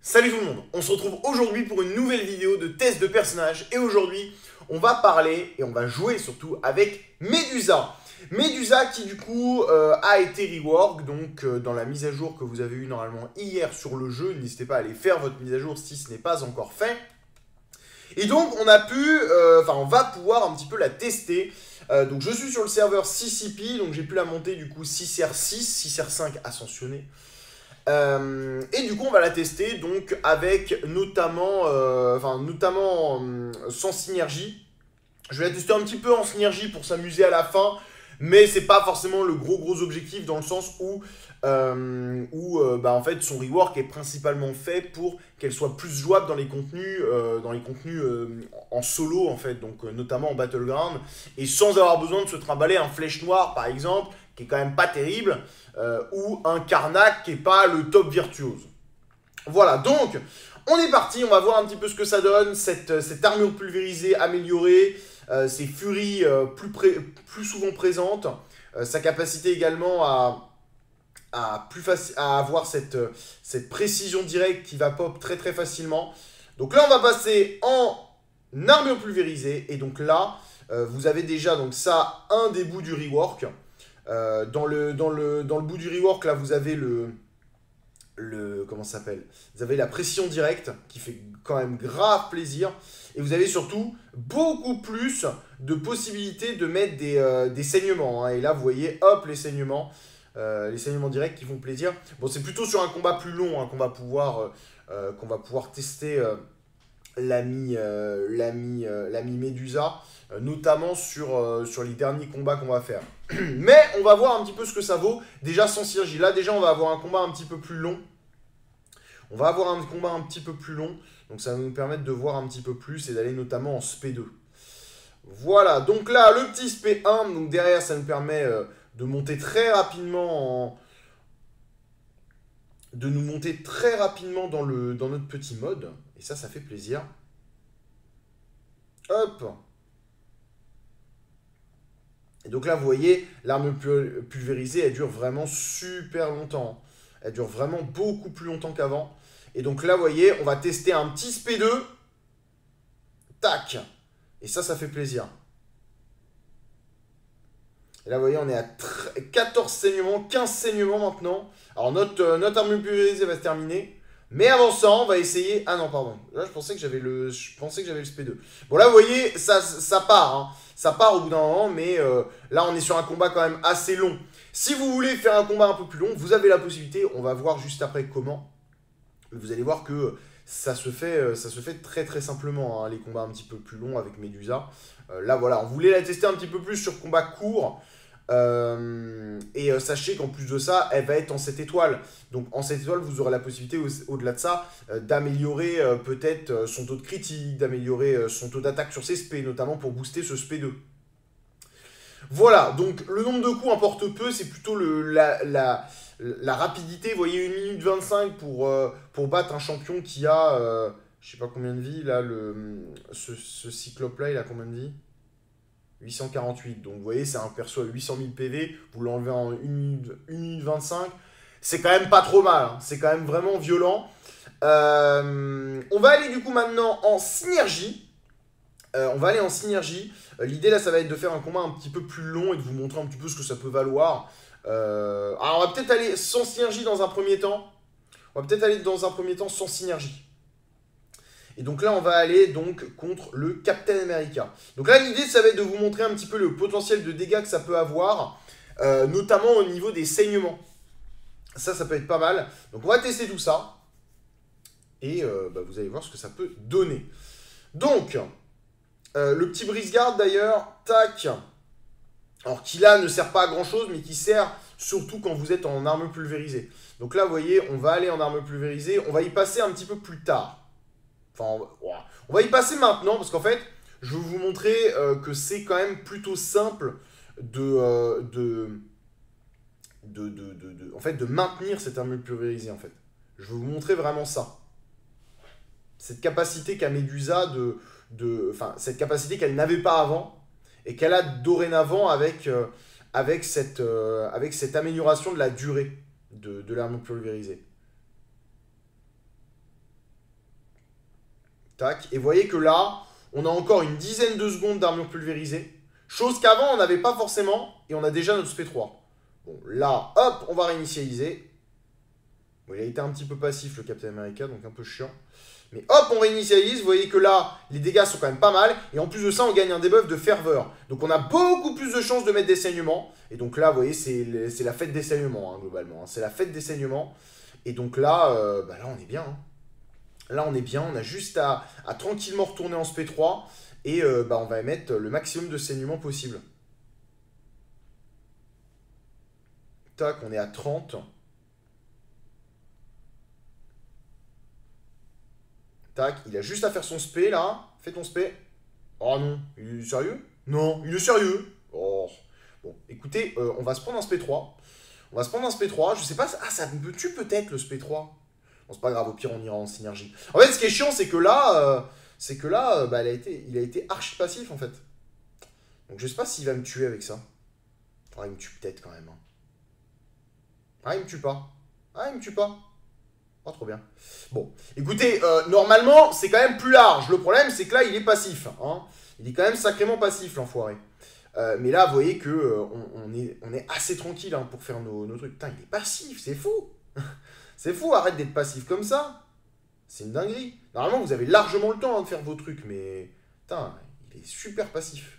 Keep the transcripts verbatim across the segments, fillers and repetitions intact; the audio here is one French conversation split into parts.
Salut tout le monde, on se retrouve aujourd'hui pour une nouvelle vidéo de test de personnage et aujourd'hui on va parler et on va jouer surtout avec Medusa. Medusa qui du coup euh, a été rework, donc euh, dans la mise à jour que vous avez eue normalement hier sur le jeu, n'hésitez pas à aller faire votre mise à jour si ce n'est pas encore fait. Et donc on a pu, euh, enfin on va pouvoir un petit peu la tester. Euh, donc je suis sur le serveur C C P, donc j'ai pu la monter du coup six R six, six R cinq ascensionné. Euh, et du coup on va la tester donc avec notamment, euh, enfin notamment euh, sans synergie. Je vais la tester un petit peu en synergie pour s'amuser à la fin, mais c'est pas forcément le gros gros objectif dans le sens où, euh, où euh, bah, en fait son rework est principalement fait pour qu'elle soit plus jouable dans les contenus, euh, dans les contenus euh, en solo en fait, donc euh, notamment en battleground, et sans avoir besoin de se trimballer un flèche noire par exemple, qui est quand même pas terrible. Euh, ou un Karnak qui n'est pas le top virtuose. Voilà, donc on est parti, on va voir un petit peu ce que ça donne, cette, cette armure pulvérisée améliorée, euh, ses furies euh, plus, plus souvent présentes, euh, sa capacité également à, à, plus à avoir cette, cette précision directe qui va pop très très facilement. Donc là on va passer en armure pulvérisée, et donc là euh, vous avez déjà donc ça, un des bouts du rework. Euh, dans, le, dans, le, dans le bout du rework, là, vous avez le... le comment ça s'appelle Vous avez la pression directe, qui fait quand même grave plaisir. Et vous avez surtout beaucoup plus de possibilités de mettre des, euh, des saignements. Hein. Et là, vous voyez, hop, les saignements. Euh, les saignements directs qui font plaisir. Bon, c'est plutôt sur un combat plus long hein, qu'on va, pouvoir, euh, qu'on va pouvoir tester euh, l'ami euh, l'ami euh, l'ami Medusa. Notamment sur, euh, sur les derniers combats qu'on va faire. Mais on va voir un petit peu ce que ça vaut. Déjà sans synergie. Là déjà on va avoir un combat un petit peu plus long. On va avoir un combat un petit peu plus long. Donc ça va nous permettre de voir un petit peu plus et d'aller notamment en S P deux. Voilà, donc là le petit S P un. Donc derrière ça nous permet euh, de monter très rapidement en... de nous monter très rapidement dans, le, dans notre petit mode. Et ça, ça fait plaisir. Hop. Et donc là, vous voyez, l'arme pulvérisée, elle dure vraiment super longtemps. Elle dure vraiment beaucoup plus longtemps qu'avant. Et donc là, vous voyez, on va tester un petit S P deux. Tac. Et ça, ça fait plaisir. Et là, vous voyez, on est à quatorze saignements, quinze saignements maintenant. Alors, notre, euh, notre arme pulvérisée va se terminer. Mais avant ça, on va essayer... Ah non, pardon. Là, je pensais que j'avais le... Je pensais que j'avais le S P deux. Bon, là, vous voyez, ça, ça part, hein. Ça part au bout d'un moment, mais euh, là, on est sur un combat quand même assez long. Si vous voulez faire un combat un peu plus long, vous avez la possibilité. On va voir juste après comment. Vous allez voir que ça se fait, ça se fait très très simplement, hein, les combats un petit peu plus longs avec Medusa. Euh, là, voilà, on voulait la tester un petit peu plus sur combat court. Euh, et euh, sachez qu'en plus de ça, elle va être en sept étoiles. Donc en sept étoiles, vous aurez la possibilité au- au-delà de ça euh, d'améliorer euh, peut-être euh, son taux de critique, d'améliorer euh, son taux d'attaque sur ses S P, notamment pour booster ce S P deux. Voilà, donc le nombre de coups importe peu, c'est plutôt le, la, la, la rapidité. Vous voyez, une minute vingt-cinq pour, euh, pour battre un champion qui a, euh, je sais pas combien de vie, là, le, ce, ce cyclope-là, il a combien de vie? huit cent quarante-huit, donc vous voyez, c'est un perso à huit cent mille P V, vous l'enlevez en une minute vingt-cinq, c'est quand même pas trop mal, hein. C'est quand même vraiment violent. Euh, on va aller du coup maintenant en synergie. Euh, on va aller en synergie. Euh, L'idée là, ça va être de faire un combat un petit peu plus long et de vous montrer un petit peu ce que ça peut valoir. Euh, alors on va peut-être aller sans synergie dans un premier temps. On va peut-être aller dans un premier temps sans synergie. Et donc là, on va aller donc contre le Captain America. Donc là, l'idée, ça va être de vous montrer un petit peu le potentiel de dégâts que ça peut avoir, euh, notamment au niveau des saignements. Ça, ça peut être pas mal. Donc on va tester tout ça. Et euh, bah, vous allez voir ce que ça peut donner. Donc, euh, le petit brise-garde d'ailleurs, tac. Alors qui là ne sert pas à grand chose, mais qui sert surtout quand vous êtes en arme pulvérisée. Donc là, vous voyez, on va aller en arme pulvérisée. On va y passer un petit peu plus tard. Enfin, on va y passer maintenant, parce qu'en fait, je vais vous montrer euh, que c'est quand même plutôt simple de, euh, de, de, de, de, de, en fait, de maintenir cette armure pulvérisée, en fait. Je vais vous montrer vraiment ça. Cette capacité qu'a Medusa de... de enfin, cette capacité qu'elle n'avait pas avant, et qu'elle a dorénavant avec, euh, avec, cette, euh, avec cette amélioration de la durée de, de l'armure pulvérisée. Tac. Et vous voyez que là, on a encore une dizaine de secondes d'armure pulvérisée. Chose qu'avant, on n'avait pas forcément. Et on a déjà notre S P trois. Bon, là, hop, on va réinitialiser. Bon, il a été un petit peu passif, le Captain America, donc un peu chiant. Mais hop, on réinitialise. Vous voyez que là, les dégâts sont quand même pas mal. Et en plus de ça, on gagne un debuff de ferveur. Donc on a beaucoup plus de chances de mettre des saignements. Et donc là, vous voyez, c'est la fête des saignements, hein, globalement. Hein. C'est la fête des saignements. Et donc là, euh, bah là, on est bien. Hein. Là, on est bien. On a juste à, à tranquillement retourner en S P trois. Et euh, bah, on va mettre le maximum de saignements possible. Tac, on est à trente. Tac, il a juste à faire son spé, là. Fais ton spé. Oh non, il est sérieux? Non, il est sérieux. Oh. Bon, écoutez, euh, on va se prendre un S P trois. On va se prendre un S P trois. Je sais pas... Ah, ça me tue peut-être, le S P trois. Bon, c'est pas grave, au pire, on ira en synergie. En fait, ce qui est chiant, c'est que là... Euh, c'est que là, euh, bah, il a été, il a été archi passif, en fait. Donc, je sais pas s'il va me tuer avec ça. Ah, il me tue peut-être, quand même. Hein. Ah, il me tue pas. Ah, il me tue pas. Oh, trop bien. Bon, écoutez, euh, normalement, c'est quand même plus large. Le problème, c'est que là, il est passif. Hein. Il est quand même sacrément passif, l'enfoiré. Euh, mais là, vous voyez que euh, on, on, est, on est assez tranquille hein, pour faire nos, nos trucs. Putain, il est passif, c'est fou. C'est fou, arrête d'être passif comme ça. C'est une dinguerie. Normalement, vous avez largement le temps hein, de faire vos trucs, mais... Putain, il est super passif.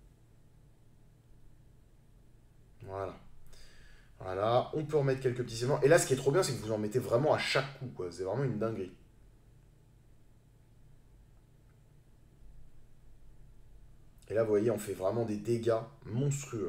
Voilà. Voilà, on peut remettre quelques petits éléments. Et là, ce qui est trop bien, c'est que vous en mettez vraiment à chaque coup, quoi. C'est vraiment une dinguerie. Et là, vous voyez, on fait vraiment des dégâts monstrueux.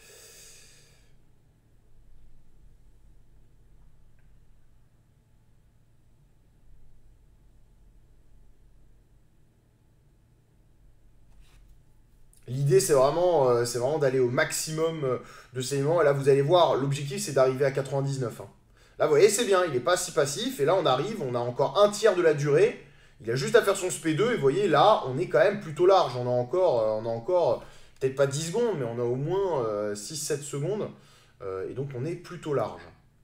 L'idée, c'est vraiment, euh, c'est vraiment d'aller au maximum euh, de ces éléments. Et là, vous allez voir, l'objectif, c'est d'arriver à quatre-vingt-dix-neuf. Hein. Là, vous voyez, c'est bien, il n'est pas si passif. Et là, on arrive, on a encore un tiers de la durée. Il a juste à faire son S P deux. Et vous voyez, là, on est quand même plutôt large. On a encore, euh, on a encore peut-être pas dix secondes, mais on a au moins euh, six sept secondes. Euh, et donc, on est plutôt large.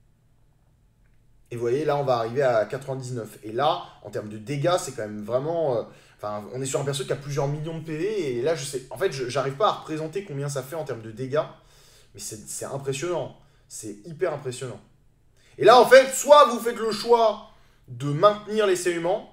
Et vous voyez, là, on va arriver à quatre-vingt-dix-neuf. Et là, en termes de dégâts, c'est quand même vraiment... euh, Enfin, on est sur un perso qui a plusieurs millions de P V. Et là, je sais... En fait, je j'arrive pas à représenter combien ça fait en termes de dégâts. Mais c'est impressionnant. C'est hyper impressionnant. Et là, en fait, soit vous faites le choix de maintenir les saignements,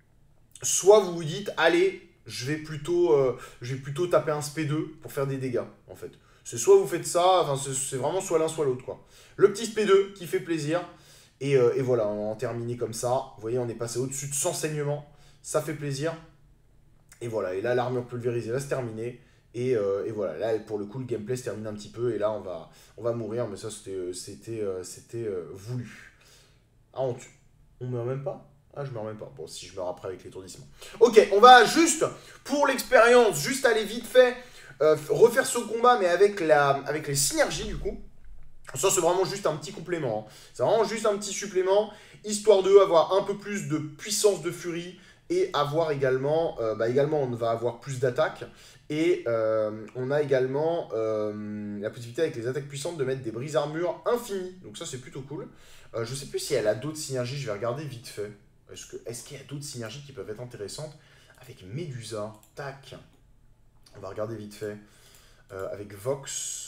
soit vous vous dites, allez, je vais plutôt, euh, je vais plutôt taper un S P deux pour faire des dégâts, en fait. C'est soit vous faites ça, enfin, c'est vraiment soit l'un, soit l'autre, quoi. Le petit S P deux qui fait plaisir. Et, euh, et voilà, on en terminé comme ça. Vous voyez, on est passé au-dessus de cent saignements. Ça fait plaisir. Et voilà, et là, l'armure pulvérisée va se terminer. Et, euh, et voilà, là, pour le coup, le gameplay se termine un petit peu. Et là, on va, on va mourir. Mais ça, c'était c'était euh, c'était euh, voulu. Ah, on tue. On meurt même pas? Ah, je meurs même pas. Bon, si je meurs après avec l'étourdissement. Ok, on va juste, pour l'expérience, juste aller vite fait, euh, refaire ce combat, mais avec, la, avec les synergies, du coup. Ça, c'est vraiment juste un petit complément. Hein. C'est vraiment juste un petit supplément, histoire de avoir un peu plus de puissance de furie et avoir également, euh, bah également, on va avoir plus d'attaques. Et euh, on a également euh, la possibilité avec les attaques puissantes de mettre des brises armures infinies. Donc ça, c'est plutôt cool. Euh, je sais plus si elle a d'autres synergies, je vais regarder vite fait. Est-ce que, est-ce qu'il y a d'autres synergies qui peuvent être intéressantes avec Medusa? Tac. On va regarder vite fait. Euh, avec Vox...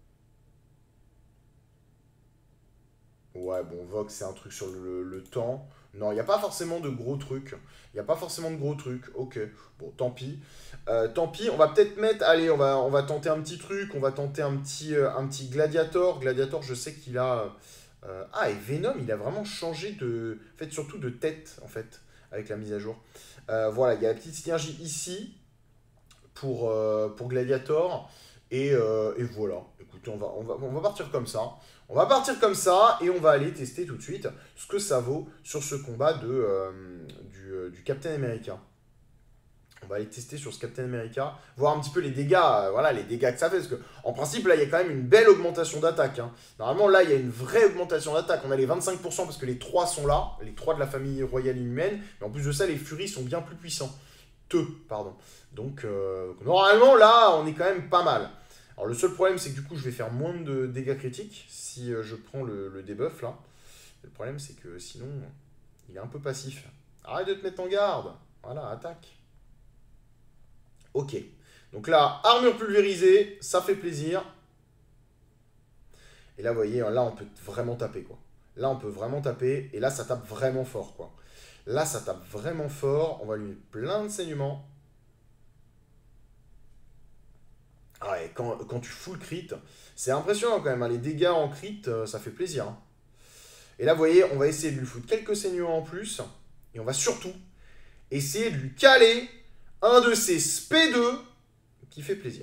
Ouais, bon, Vox, c'est un truc sur le, le temps. Non, il n'y a pas forcément de gros trucs. Il n'y a pas forcément de gros trucs. Ok, bon, tant pis. Euh, tant pis, on va peut-être mettre... Allez, on va, on va tenter un petit truc. On va tenter un petit, euh, un petit Gladiator. Gladiator, je sais qu'il a... Euh, ah, et Venom, il a vraiment changé de... En fait, surtout de tête, en fait, avec la mise à jour. Euh, voilà, il y a la petite synergie ici pour, euh, pour Gladiator. Et, euh, et voilà. Écoutez, on va, on, va, on va partir comme ça. On va partir comme ça et on va aller tester tout de suite ce que ça vaut sur ce combat de, euh, du, euh, du Captain America. On va aller tester sur ce Captain America, voir un petit peu les dégâts, euh, voilà, les dégâts que ça fait. Parce qu'en principe, là, il y a quand même une belle augmentation d'attaque. Hein. Normalement, là, il y a une vraie augmentation d'attaque. On a les vingt-cinq pour cent parce que les trois sont là, les trois de la famille royale inhumaine. Mais en plus de ça, les furies sont bien plus puissants. Te, pardon. Donc, euh, normalement, là, on est quand même pas mal. Alors le seul problème, c'est que du coup, je vais faire moins de dégâts critiques si euh, je prends le, le debuff là. Le problème, c'est que sinon, il est un peu passif. Arrête de te mettre en garde. Voilà, attaque. Ok. Donc là, armure pulvérisée, ça fait plaisir. Et là, vous voyez, là, on peut vraiment taper, quoi. Là, on peut vraiment taper. Et là, ça tape vraiment fort, quoi. Là, ça tape vraiment fort. On va lui mettre plein de saignements. Ah ouais, quand, quand tu full crit, c'est impressionnant quand même, hein. Les dégâts en crit, euh, ça fait plaisir, hein. Et là, vous voyez, on va essayer de lui foutre quelques saignements en plus. Et on va surtout essayer de lui caler un de ses spé deux qui fait plaisir.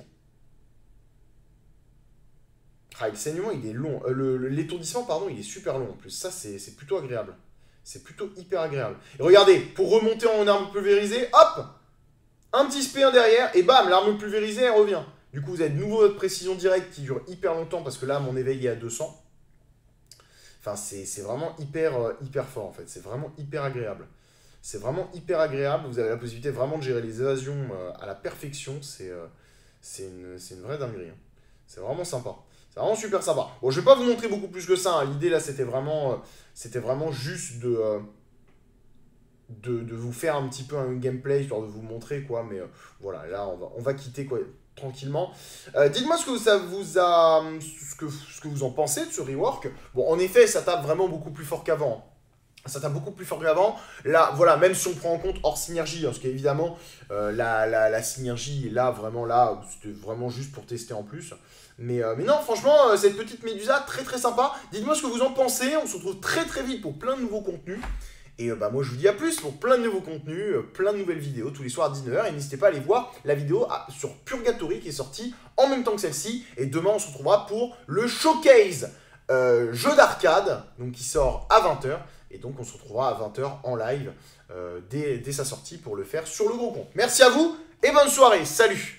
Ah, le saignement, il est long. Euh, le- le- L'étourdissement, pardon, il est super long en plus. Ça, c'est c'est plutôt agréable. C'est plutôt hyper agréable. Et regardez, pour remonter en arme pulvérisée, hop, un petit spé un derrière, et bam, l'arme pulvérisée, elle revient. Du coup, vous avez de nouveau votre précision directe qui dure hyper longtemps, parce que là, mon éveil est à deux cents. Enfin, c'est vraiment hyper, euh, hyper fort, en fait. C'est vraiment hyper agréable. C'est vraiment hyper agréable. Vous avez la possibilité vraiment de gérer les évasions euh, à la perfection. C'est euh, c'est une, c'est une vraie dinguerie, hein. C'est vraiment sympa. C'est vraiment super sympa. Bon, je vais pas vous montrer beaucoup plus que ça, hein. L'idée, là, c'était vraiment, euh, c'était vraiment juste de, euh, de, de vous faire un petit peu un gameplay, histoire de vous montrer, quoi. Mais euh, voilà, là, on va, on va quitter, quoi, tranquillement. Euh, Dites-moi ce que ça vous a, ce que, ce que vous en pensez de ce rework. Bon, en effet, ça tape vraiment beaucoup plus fort qu'avant. Ça tape beaucoup plus fort qu'avant. Là, voilà, même si on prend en compte hors synergie, hein, parce qu'évidemment, euh, la, la, la synergie est là, vraiment là, c'était vraiment juste pour tester en plus. Mais, euh, mais non, franchement, euh, cette petite Médusa, très très sympa. Dites-moi ce que vous en pensez. On se retrouve très très vite pour plein de nouveaux contenus. Et euh, bah, moi, je vous dis à plus pour plein de nouveaux contenus, euh, plein de nouvelles vidéos tous les soirs à dix-neuf heures. Et n'hésitez pas à aller voir la vidéo à- sur Purgatory qui est sortie en même temps que celle-ci. Et demain, on se retrouvera pour le showcase euh, jeu d'arcade, donc qui sort à vingt heures. Et donc, on se retrouvera à vingt heures en live euh, dès, dès sa sortie pour le faire sur le gros compte. Merci à vous et bonne soirée. Salut!